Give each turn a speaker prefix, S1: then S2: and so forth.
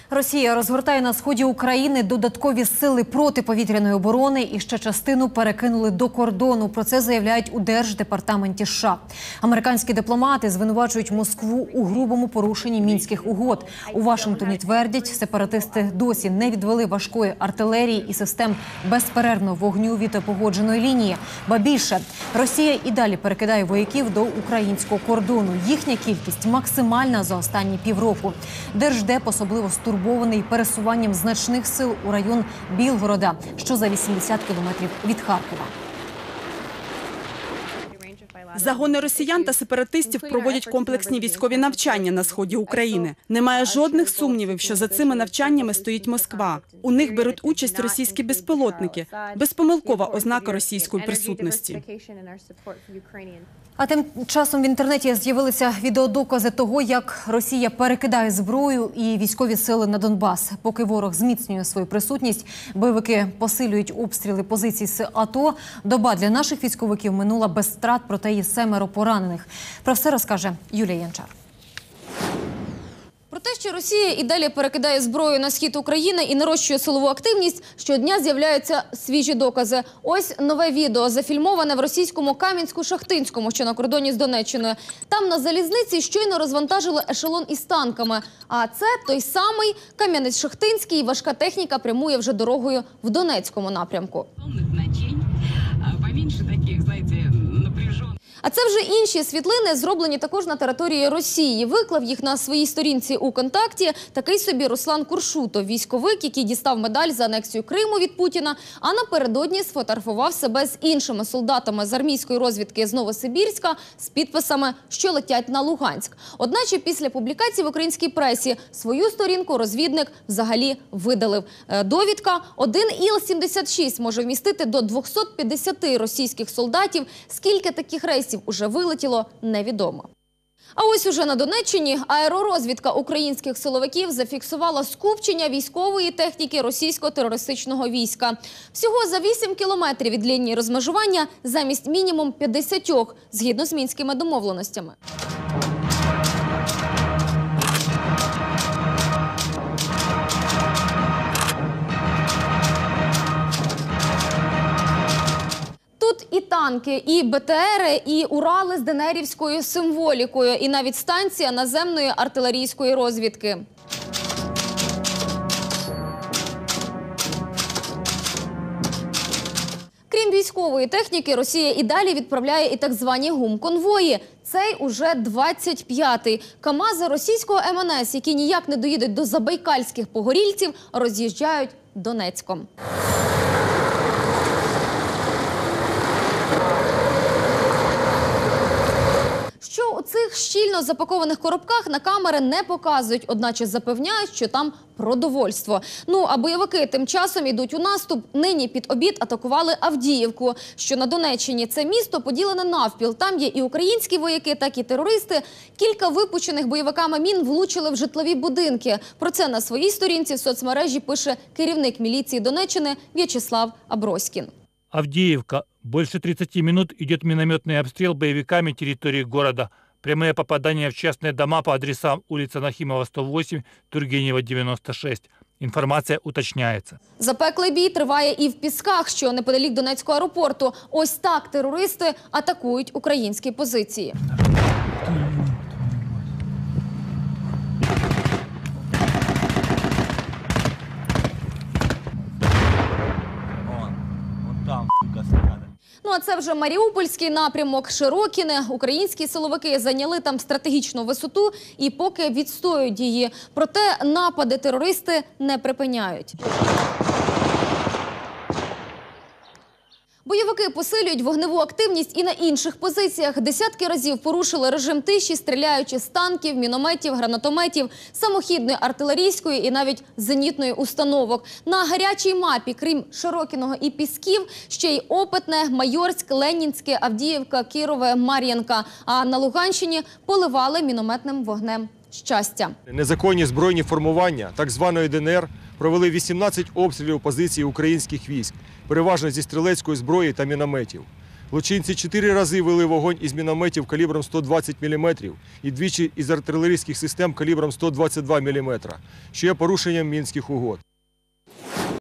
S1: Росія розгортає на сході України додаткові сили протиповітряної оборони і ще частину перекинули до кордону. Про це заявляють у Держдепартаменті США. Американські дипломати звинувачують Москву у грубому порушенні Мінських угод. У Вашингтоні твердять, сепаратисти досі не відвели важкої артилерії і систем безперервного вогню від погодженої лінії. Ба більше, Росія і далі перекидає вояків до українського кордону. Їхня кількість максимальна за останні півроку. Держдеп особливо стурбований пересуванням значних сил у район Білгорода, що за 80 кілометрів від Харкова.
S2: Загони росіян та сепаратистів проводять комплексні військові навчання на сході України. Немає жодних сумнівів, що за цими навчаннями стоїть Москва. У них беруть участь російські безпілотники. Безпомилкова ознака російської присутності.
S1: А тим часом в інтернеті з'явилися відеодокази того, як Росія перекидає зброю і військові сили на Донбас. Поки ворог зміцнює свою присутність, бойовики посилюють обстріли позицій з АТО. Доба для наших військовиків минула без втрат, проте є 7 поранених. Про все розкаже Юлія Янчар.
S3: Про те, що Росія і далі перекидає зброю на схід України і нарощує силову активність, щодня з'являються свіжі докази. Ось нове відео, зафільмоване в російському Кам'янську-Шахтинському, що на кордоні з Донеччиною. Там на залізниці щойно розвантажили ешелон із танками. А це той самий Кам'янець-Шахтинський, важка техніка прямує вже дорогою в Донецькому напрямку. А це вже інші світлини, зроблені також на території Росії. Виклав їх на своїй сторінці у «Контакті» такий собі Руслан Куршутов, військовик, який дістав медаль за анексію Криму від Путіна, а напередодні сфотографував себе з іншими солдатами з армійської розвідки з Новосибірська з підписами, що летять на Луганськ. Одначе після публікації в українській пресі свою сторінку розвідник взагалі видалив. Довідка: один Іл-76 може вмістити до 250 російських солдатів. Скільки таких рейсів уже вилетіло, невідомо. А ось уже на Донеччині аеророзвідка українських силовиків зафіксувала скупчення військової техніки російського терористичного війська. Всього за 8 кілометрів від лінії розмежування замість мінімум 50, згідно з мінськими домовленостями. Тут і танки, і БТРи, і Урали з денерівською символікою, і навіть станція наземної артилерійської розвідки. Крім військової техніки, Росія і далі відправляє і так звані гумконвої. Цей уже 25-й. КАМАЗи російського МНС, які ніяк не доїдуть до забайкальських погорільців, роз'їжджають Донецьком. Що у цих щільно запакованих коробках на камери не показують, одначе запевняють, що там продовольство. Ну, а бойовики тим часом йдуть у наступ. Нині під обід атакували Авдіївку, що на Донеччині. Це місто поділене навпіл. Там є і українські вояки, так і терористи. Кілька випущених бойовиками мін влучили в житлові будинки. Про це на своїй сторінці в соцмережі пише керівник міліції Донеччини В'ячеслав Аброськін.
S4: Авдеевка. Больше 30 минут идет минометный обстрел боевиками территории города. Прямые попадания в частные дома по адресам улица Нахимова, 108, Тургенева, 96. Інформація уточняється.
S3: Запеклий бій триває і в Пісках, що неподалік Донецького аеропорту. Ось так терористи атакують українські позиції. Ну, а це вже Маріупольський напрямок, Широкіне. Українські силовики зайняли там стратегічну висоту і поки відстоюють її. Проте напади терористи не припиняють. Бойовики посилюють вогневу активність і на інших позиціях. Десятки разів порушили режим тиші, стріляючи з танків, мінометів, гранатометів, самохідної артилерійської і навіть зенітної установок. На гарячій мапі, крім Широкіного і Пісків, ще й Опитне, Майорськ, Ленінське, Авдіївка, Кірове, Мар'їнка. А на Луганщині поливали мінометним вогнем щастя.
S5: Незаконні збройні формування так званої ДНР провели 18 обстрілів позицій українських військ, переважно зі стрілецької зброї та мінометів. Злочинці 4 рази вели вогонь із мінометів калібром 120 мм і двічі із артилерійських систем калібром 122 мм, що є порушенням Мінських угод.